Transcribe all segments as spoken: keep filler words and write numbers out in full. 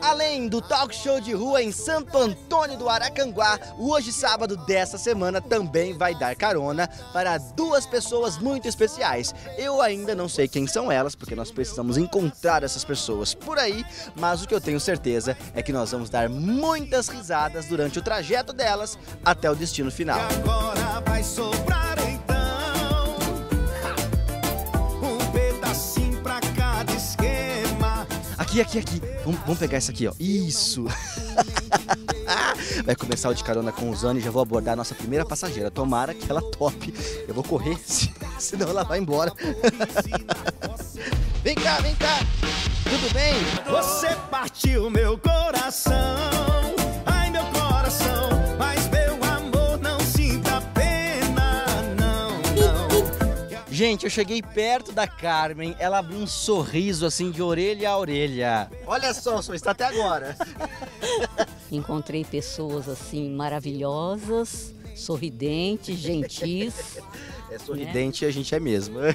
Além do talk show de rua em Santo Antônio do Aracanguá, hoje sábado dessa semana também vai dar carona para duas pessoas muito especiais. Eu ainda não sei quem são elas, porque nós precisamos encontrar essas pessoas por aí, mas o que eu tenho certeza é que nós vamos dar muitas risadas durante o trajeto delas até o destino final. E agora vai sobrar então um pedacinho pra cada esquema. Aqui, aqui, aqui. Vamos, vamos pegar essa aqui, ó. Isso. Vai começar o de carona com o Zani e já vou abordar a nossa primeira passageira. Tomara que ela tope. Eu vou correr, senão ela vai embora. Vem cá, vem cá. Tudo bem? Você partiu meu coração. Ai, meu coração. Mas meu amor, não sinta pena, não, não. Gente, eu cheguei perto da Carmen. Ela abriu um sorriso assim de orelha a orelha. Olha só, só está até agora. Encontrei pessoas assim maravilhosas, sorridentes, gentis. É sorridente, né? E a gente é mesmo. É.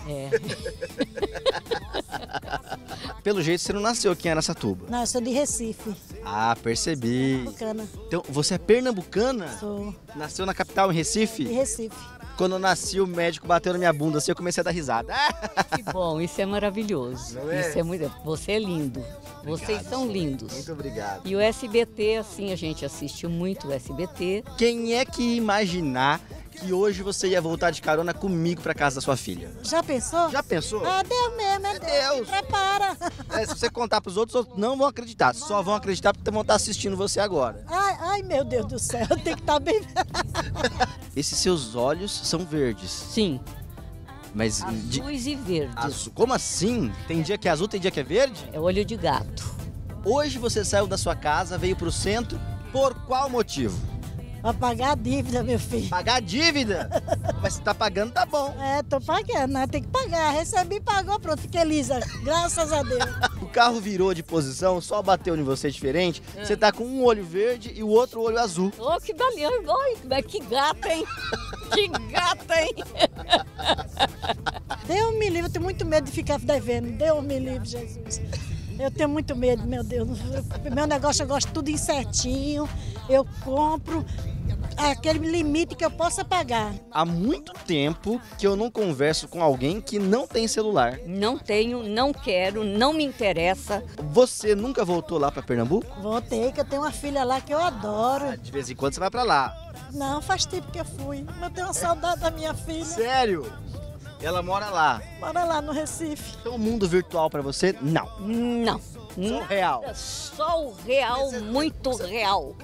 Pelo jeito, você não nasceu aqui em Araçatuba. Não, eu sou de Recife. Ah, percebi. Pernambucana. Então, você é pernambucana? Sou Nasceu na capital, em Recife? de Recife. Quando eu nasci, o médico bateu na minha bunda, assim eu comecei a dar risada. Que bom, isso é maravilhoso. Não é? Isso é muito. Você é lindo. Vocês Obrigado, são senhor. lindos. Muito obrigado. E o S B T, assim, a gente assistiu muito o S B T. Quem é que ia imaginar que hoje você ia voltar de carona comigo pra casa da sua filha? Já pensou? Já pensou? Ah, Deus mesmo, é É Deus. Deus. Se prepara. É, se você contar pros outros, os outros não vão acreditar. Só vão acreditar porque vão estar assistindo você agora. Ai, ai, meu Deus do céu, tem que estar bem. Esses seus olhos são verdes. Sim, Mas de... azuis e verdes. azul. Como assim? Tem dia que é azul, tem dia que é verde? É olho de gato. Hoje você saiu da sua casa, veio pro centro. Por qual motivo? Pra pagar a dívida, meu filho. Pagar a dívida? Mas se tá pagando, tá bom. É, tô pagando, né? Tem que pagar. Recebi, pagou, pronto, fiquei lisa. Graças a Deus. O carro virou de posição, só bateu em você diferente. Você tá com um olho verde e o outro olho azul. Oh, que beleza. Oi, que gata, hein? Que gata, hein? Deus me livre, eu tenho muito medo de ficar devendo. Deus me livre, Jesus. Eu tenho muito medo, meu Deus. Meu negócio eu gosto tudo em certinho. Eu compro aquele limite que eu possa pagar. Há muito tempo que eu não converso com alguém que não tem celular. Não tenho, não quero, não me interessa. Você nunca voltou lá pra Pernambuco? Voltei, que eu tenho uma filha lá que eu adoro. De vez em quando você vai pra lá. Não, faz tempo que eu fui. Eu tenho uma saudade da minha filha. Sério? Ela mora lá. Bora lá no Recife. Então o mundo virtual pra você, não. Não. Só o real. Só o real, muito real.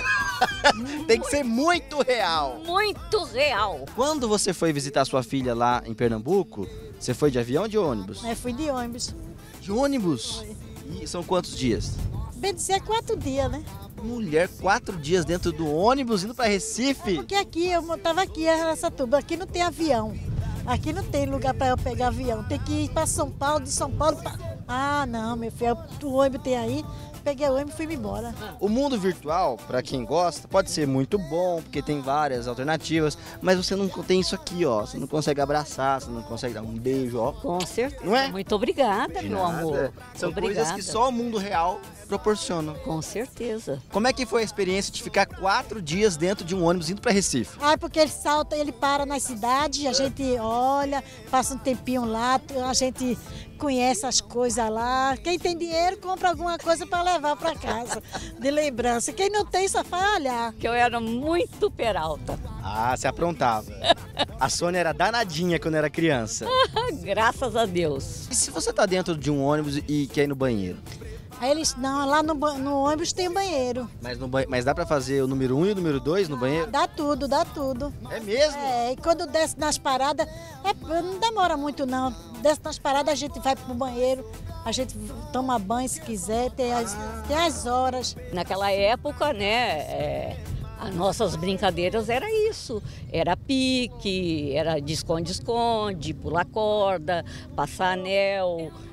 Tem que ser muito real. Muito real. Quando você foi visitar sua filha lá em Pernambuco, você foi de avião ou de ônibus? Eu fui de ônibus. De ônibus? E são quantos dias? Bem dizer, quatro dias, né? Mulher, quatro dias dentro do ônibus, indo pra Recife? Porque aqui, eu tava aqui em Araçatuba, aqui não tem avião. Aqui não tem lugar para eu pegar avião. Tem que ir para São Paulo, de São Paulo pra... Ah, não, meu filho, o ônibus tem aí. Peguei o ônibus e fui embora. O mundo virtual, pra quem gosta, pode ser muito bom, porque tem várias alternativas, mas você não tem isso aqui, ó. Você não consegue abraçar, você não consegue dar um beijo, ó. Com certeza. Não é? Muito obrigada, De meu nada. amor. São Obrigada. coisas que só o mundo real proporciona. Com certeza. Como é que foi a experiência de ficar quatro dias dentro de um ônibus indo pra Recife? Ah, porque ele salta, ele para na cidade, a gente olha, passa um tempinho lá, a gente conhece as coisas lá. Quem tem dinheiro compra alguma coisa para levar para casa, de lembrança. Quem não tem só vai olhar. Que eu era muito peralta. Ah, você aprontava. A Sônia era danadinha quando era criança. Graças a Deus. E se você tá dentro de um ônibus e quer ir no banheiro? Aí eles, não, lá no, ba- no ônibus tem banheiro. Mas, no ba... Mas dá pra fazer o número um e o número dois no banheiro? Dá tudo, dá tudo. É mesmo? É, e quando desce nas paradas, é, não demora muito não. Desce nas paradas, a gente vai pro banheiro, a gente toma banho se quiser, tem as, tem as horas. Naquela época, né, é, as nossas brincadeiras era isso. Era pique, era de esconde-esconde, pular corda, passar anel,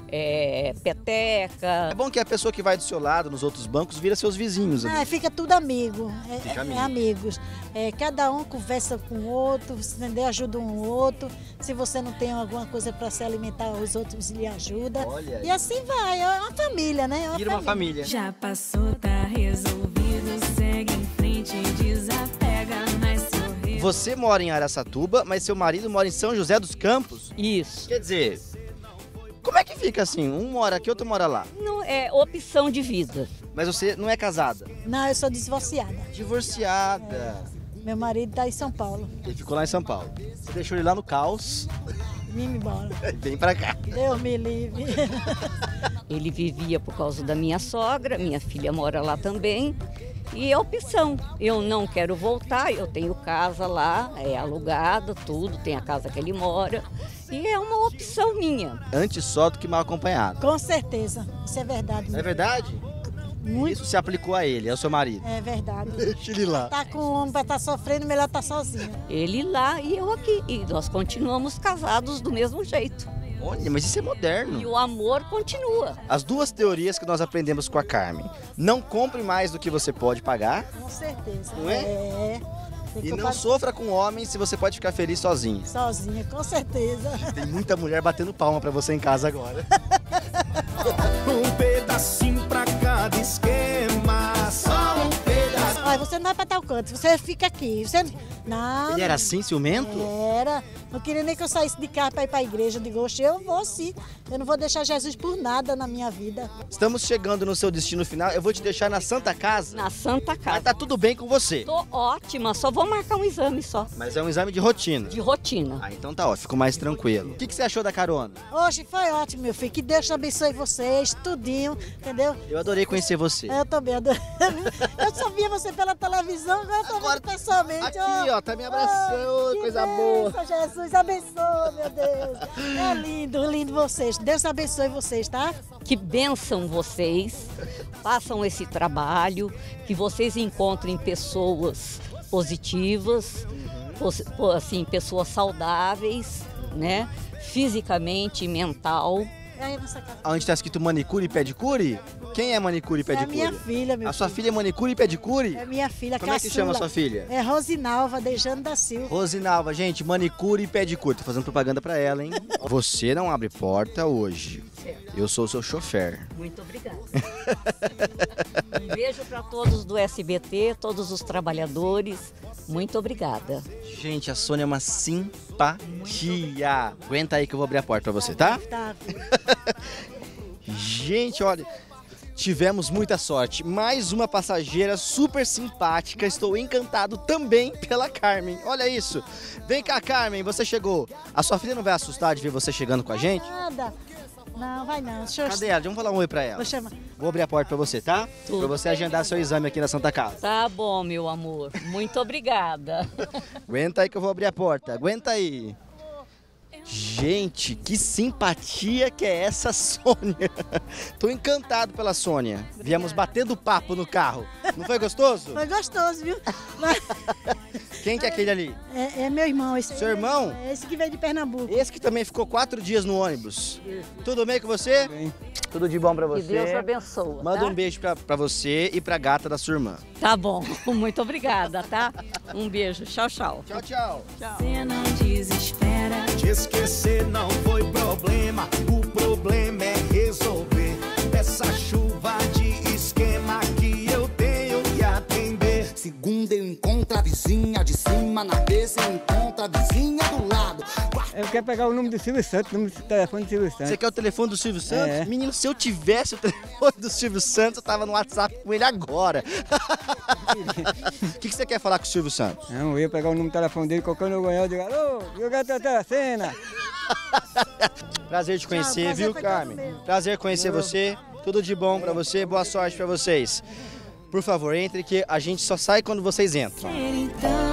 é, peteca. É bom que a pessoa que vai do seu lado, nos outros bancos, vira seus vizinhos. Ah, ali. fica tudo amigo, é, Fica é- amigo. é amigos. É, cada um conversa com o outro, entendeu? Ajuda um ao outro. Se você não tem alguma coisa para se alimentar, os outros lhe ajudam. Olha aí. E assim vai, é uma família, né? É Vira uma família. Já passou, tá resolvido, segue em frente, desapega, mas sorri. Você mora em Araçatuba, mas seu marido mora em São José dos Campos? Isso. Quer dizer, como é que fica assim? Um mora aqui, outro mora lá. Não é opção de vida. Mas você não é casada? Não, eu sou divorciada. Divorciada. Meu marido está em São Paulo. Ele ficou lá em São Paulo. Você deixou ele lá no caos Vim embora. e vem pra cá. Deus me livre. Ele vivia por causa da minha sogra, minha filha mora lá também. E é opção. Eu não quero voltar, eu tenho casa lá, é alugada, tudo, tem a casa que ele mora. E é uma opção minha. Antes só do que mal acompanhado. Com certeza. Isso é verdade. É verdade? Muito. Isso se aplicou a ele, ao seu marido. É verdade. Deixa ele lá. Tá com o homem para estar sofrendo, melhor estar sozinho. Ele lá e eu aqui. E nós continuamos casados do mesmo jeito. Olha, mas isso é E moderno. o amor continua. As duas teorias que nós aprendemos com a Carmen. Não compre mais do que você pode pagar Com certeza. Não é? É. Tem e que não comprar sofra com homem se você pode ficar feliz sozinho. sozinha, com certeza. Tem muita mulher batendo palma pra você em casa agora. Um pedacinho pra cada esquema. Só um pedaço. Olha, você não vai para tal canto, você fica aqui. Você... Não. Ele era assim, ciumento? Era. Não queria nem que eu saísse de casa para ir para a igreja. Eu digo, oxe, eu vou sim. Eu não vou deixar Jesus por nada na minha vida. Estamos chegando no seu destino final. Eu vou te deixar na Santa Casa. Na Santa Mas Casa. tá tudo bem com você. Tô ótima, só vou marcar um exame só. Mas é um exame de rotina. De rotina. Ah, então tá ó, fico mais tranquilo. O que, que você achou da carona? Hoje foi ótimo, meu filho. Que Deus abençoe vocês, tudinho, entendeu? Eu adorei conhecer você. Eu também adoro. Eu só via você pela televisão, agora eu tô Agora, vendo pessoalmente. Aqui, ó, tá me abraçando, que coisa boa. bênção, Jesus, abençoe, meu Deus. É lindo, lindo vocês. Deus abençoe vocês, tá? Que bençam vocês, façam esse trabalho, que vocês encontrem pessoas positivas, pos- po- assim, pessoas saudáveis, né? Fisicamente e mental. Aí nessa casa. Onde tá escrito manicure e pedicure? Quem é manicure e É a pedicure? minha filha, meu A sua filho. filha é manicure e pedicure? É minha filha, Como é que chama a sua filha? É Rosinalva Dejano da Silva. Rosinalva, gente, manicure e pedicure. Tô fazendo propaganda pra ela, hein? Você não abre porta hoje. Eu sou o seu chofer. Muito obrigada. Um beijo para todos do S B T, todos os trabalhadores. Muito obrigada. Gente, a Sônia é uma simpatia. Aguenta aí que eu vou abrir a porta pra você, tá? Tá. Gente, olha, tivemos muita sorte. Mais uma passageira super simpática. Estou encantado também pela Carmen. Olha isso. Vem cá, Carmen, você chegou. A sua filha não vai assustar de ver você chegando com a gente? Nada. Não, vai não. Deixa eu... Cadê ela? Vamos falar um oi pra ela. Vou chamar. Vou abrir a porta pra você, tá? Tudo Pra você agendar seu exame aqui na Santa Casa. Tá bom, meu amor. Muito obrigada. Aguenta aí que eu vou abrir a porta. Aguenta aí. Gente, que simpatia que é essa Sônia. Tô encantado pela Sônia. Viemos batendo papo no carro. Não foi gostoso? Foi gostoso, viu? Mas Quem que é aquele ali? é, é meu irmão. Esse Seu irmão? É esse que veio de Pernambuco. Esse que também ficou quatro dias no ônibus. Tudo bem com você? Bem. Tudo de bom pra Que você. Deus abençoe. Manda tá? um beijo pra, pra você e pra gata da sua irmã. Tá bom. Muito obrigada, tá? Um beijo. Tchau, tchau. Tchau, tchau. Você não desespera. Te esquecer não foi problema. O problema é resolver essa chuva de esquema que eu tenho que atender. Segunda eu encontro a vizinha de cima, na terça eu encontro a vizinha do lado. Eu quero pegar o número do Silvio Santos, o número do telefone do Silvio Você Santos. quer o telefone do Silvio Santos? É. Menino, se eu tivesse o telefone do Silvio Santos, eu tava no WhatsApp com ele agora. O que, que você quer falar com o Silvio Santos? Não, eu ia pegar o número do telefone dele, colocando no ganhar, eu digo, alô, eu gato a cena. Prazer te conhecer, prazer viu, foi todo Carmen? meu. Prazer conhecer você. Tudo de bom pra você, boa sorte pra vocês. Por favor, entre que a gente só sai quando vocês entram. Então